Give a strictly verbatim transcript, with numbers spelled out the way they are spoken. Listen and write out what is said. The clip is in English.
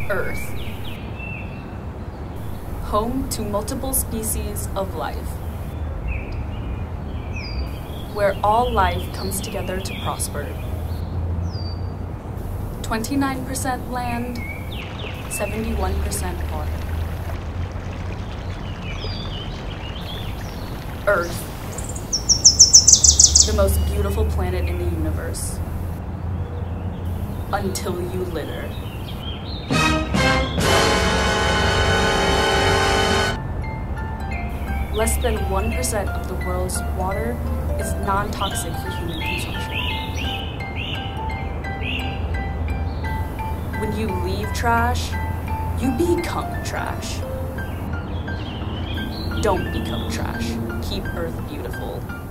Earth. Home to multiple species of life. Where all life comes together to prosper. twenty-nine percent land, seventy-one percent water. Earth. The most beautiful planet in the universe. Until you litter. Less than one percent of the world's water is non-toxic for human consumption. When you leave trash, you become trash. Don't become trash. Keep Earth beautiful.